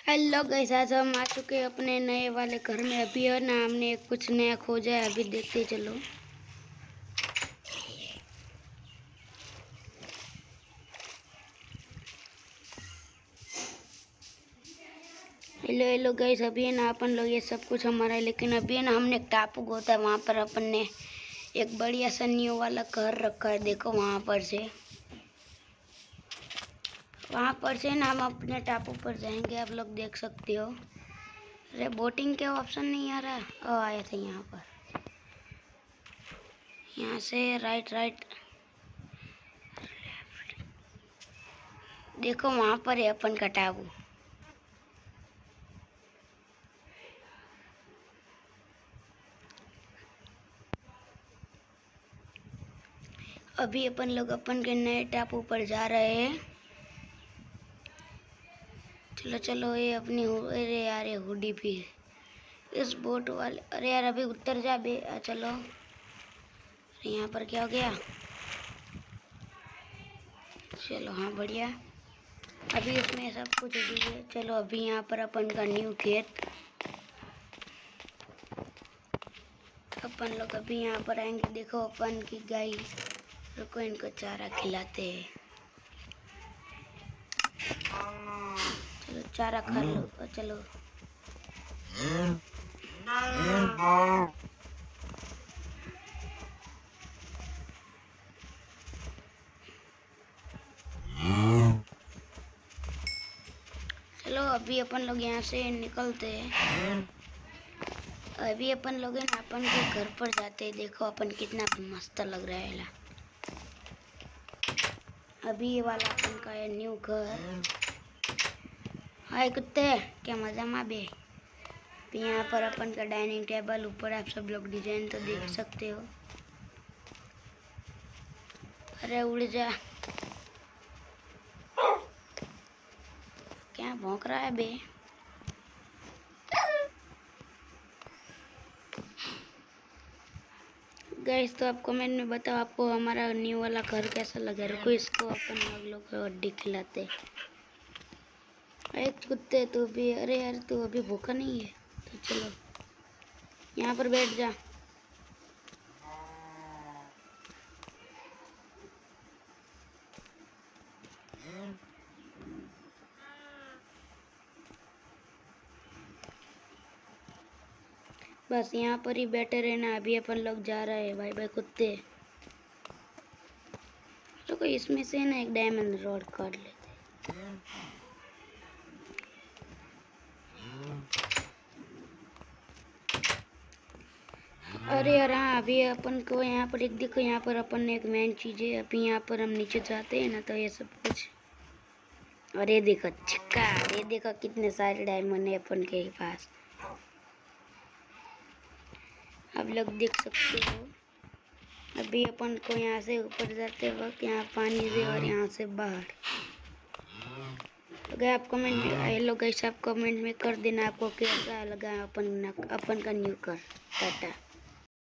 Hello guys, आज हम आ चुके हैं अपने नए वाले घर में। अभी है ना, हमने कुछ नया खोजा है, अभी देखते चलो। हेलो हेलो गाइस, अभी है ना अपन लोग ये सब कुछ हमारा है, लेकिन अभी है ना हमने एक टापू गोता है, वहाँ पर अपन ने एक बढ़िया सा न्यू वाला घर रखा है। देखो वहाँ पर से ना हम अपने टापू पर जाएंगे, आप लोग देख सकते हो। अरे बोटिंग के ऑप्शन नहीं आ रहा। आया था यहाँ पर, यहाँ से राइट राइट। देखो वहाँ पर है अपन का टापू। अभी अपन लोग अपन के नए टापू पर जा रहे हैं। चलो चलो, ये अपनी अरे यार ये हुडी भी इस बोट वाले। अरे यार अभी उतर जा बे। चलो, अरे यहाँ पर क्या हो गया? चलो हाँ बढ़िया, अभी इसमें सब कुछ उड़ी है। चलो अभी यहाँ पर अपन का न्यू खेत। अपन लोग अभी यहाँ पर आएंगे। देखो अपन की गाय, रुको इनको चारा खिलाते हैं। चलो चारा खा लो। चलो चलो, अभी अपन लोग यहाँ से निकलते हैं। अभी अपन लोग ना अपन के घर पर जाते हैं। देखो अपन कितना मस्त लग रहा है। अभी ये वाला अपन का है न्यू घर। हाय कुत्ते, क्या मजा में बे। यहाँ पर अपन का डाइनिंग टेबल, ऊपर आप सब लोग डिजाइन तो देख सकते हो। अरे उड़ जा, क्या भौंक रहा है बे। गाइस तो आप कमेंट में बताओ आपको हमारा न्यू वाला घर कैसा लगा। रुको इसको अपन लोग को हड्डी खिलाते। एक कुत्ते तू भी, अरे यार तू अभी भूखा नहीं है तो चलो यहाँ पर बैठ जा। बस यहाँ पर ही बैठे रहना। अभी अपन लोग जा रहे हैं। बाय बाय कुत्ते। तो इसमें से ना एक डायमंड रोड काट लेते। अरे यार हाँ, अभी अपन को यहाँ पर एक देखो, यहाँ पर अपन ने एक मेन चीज़ है। अभी यहाँ पर हम नीचे जाते हैं ना तो ये सब कुछ। और ये देखो चिक्का, ये देखो कितने सारे डायमंड है अपन के पास। आप लोग देख सकते हो। अभी अपन को यहाँ से ऊपर जाते वक्त यहाँ पानी से और यहाँ से बाहर। तो गए आप कमेंट में, हेलो गाइस आप कमेंट में कर देना आपको कैसा लगा अपन का न्यू घर। टाटा।